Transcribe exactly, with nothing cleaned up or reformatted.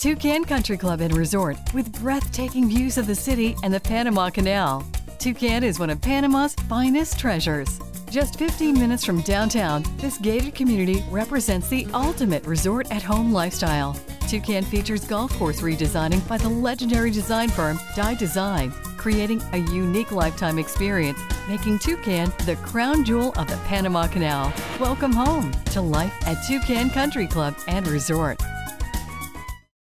Toucan Country Club and Resort with breathtaking views of the city and the Panama Canal. Toucan is one of Panama's finest treasures. Just fifteen minutes from downtown, this gated community represents the ultimate resort-at-home lifestyle. Toucan features golf course redesigning by the legendary design firm Dye Design, creating a unique lifetime experience, making Toucan the crown jewel of the Panama Canal. Welcome home to life at Toucan Country Club and Resort.